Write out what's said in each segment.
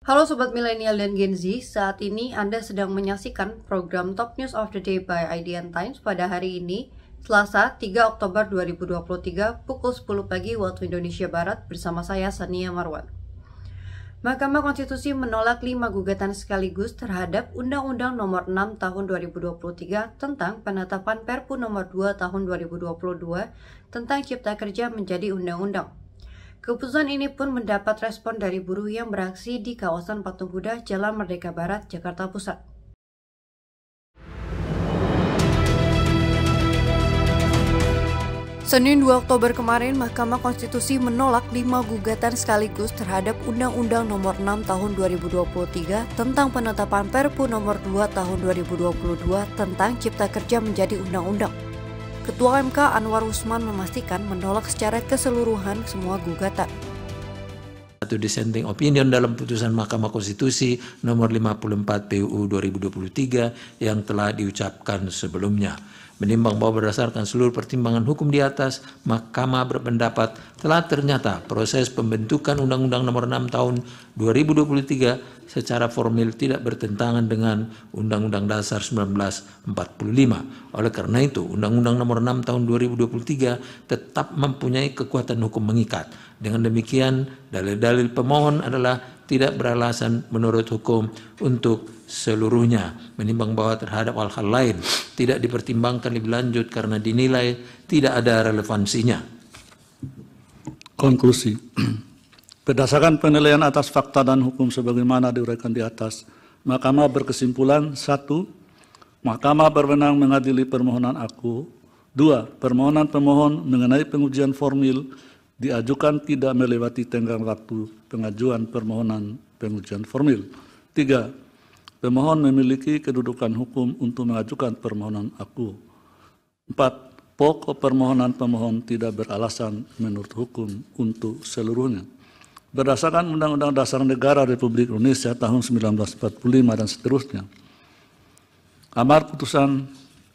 Halo Sobat Milenial dan Gen Z, saat ini Anda sedang menyaksikan program Top News of the Day by IDN Times pada hari ini, Selasa 3 Oktober 2023 pukul 10 pagi waktu Indonesia Barat bersama saya Sania Marwan. Mahkamah Konstitusi menolak 5 gugatan sekaligus terhadap Undang-Undang Nomor 6 Tahun 2023 tentang penetapan Perpu Nomor 2 Tahun 2022 tentang Cipta Kerja menjadi undang-undang. Keputusan ini pun mendapat respon dari buruh yang beraksi di kawasan Patung Kuda, Jalan Merdeka Barat, Jakarta Pusat. Senin 2 Oktober kemarin, Mahkamah Konstitusi menolak 5 gugatan sekaligus terhadap Undang-Undang Nomor 6 Tahun 2023 tentang penetapan Perpu Nomor 2 Tahun 2022 tentang Cipta Kerja menjadi undang-undang. Ketua MK Anwar Usman memastikan menolak secara keseluruhan semua gugatan. Satu dissenting opinion dalam putusan Mahkamah Konstitusi nomor 54 PUU 2023 yang telah diucapkan sebelumnya. Menimbang bahwa berdasarkan seluruh pertimbangan hukum di atas, Mahkamah berpendapat telah ternyata proses pembentukan Undang-Undang Nomor 6 Tahun 2023 secara formil tidak bertentangan dengan Undang-Undang Dasar 1945. Oleh karena itu, Undang-Undang Nomor 6 Tahun 2023 tetap mempunyai kekuatan hukum mengikat. Dengan demikian, dalil-dalil pemohon adalah tidak beralasan menurut hukum untuk seluruhnya. Menimbang bahwa terhadap hal-hal lain tidak dipertimbangkan lebih lanjut karena dinilai tidak ada relevansinya. Konklusi. Berdasarkan penilaian atas fakta dan hukum sebagaimana diuraikan di atas, Mahkamah berkesimpulan: 1. Mahkamah berwenang mengadili permohonan aku. 2. Permohonan pemohon mengenai pengujian formil diajukan tidak melewati tenggang waktu pengajuan permohonan pengujian formil. 3. Pemohon memiliki kedudukan hukum untuk mengajukan permohonan aku. 4. Pokok permohonan pemohon tidak beralasan menurut hukum untuk seluruhnya. Berdasarkan Undang-Undang Dasar Negara Republik Indonesia tahun 1945 dan seterusnya, amar putusan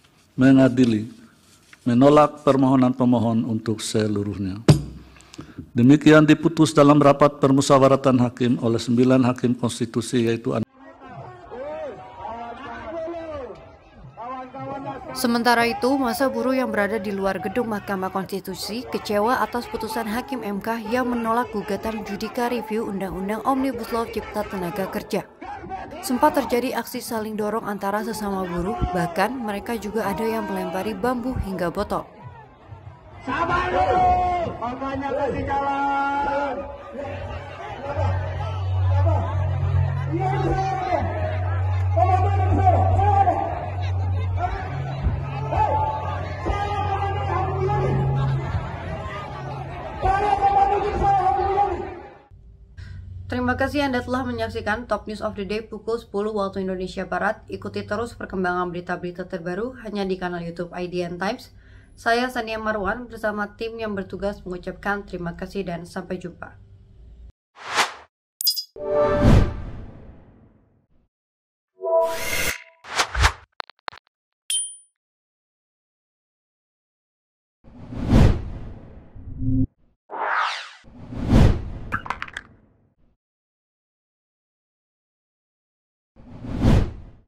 menolak permohonan pemohon untuk seluruhnya. Demikian diputus dalam rapat permusyawaratan hakim oleh 9 hakim konstitusi, yaitu Sementara itu, massa buruh yang berada di luar gedung Mahkamah Konstitusi kecewa atas putusan Hakim MK yang menolak gugatan judika review Undang-Undang Omnibus Law Cipta Tenaga Kerja. Sempat terjadi aksi saling dorong antara sesama buruh, bahkan mereka juga ada yang melempari bambu hingga botol. Sabar dulu, makanya kasih jalan. Terima kasih Anda telah menyaksikan Top News of the Day pukul 10 waktu Indonesia Barat. Ikuti terus perkembangan berita-berita terbaru hanya di kanal YouTube IDN Times. Saya Sania Marwan bersama tim yang bertugas mengucapkan terima kasih dan sampai jumpa.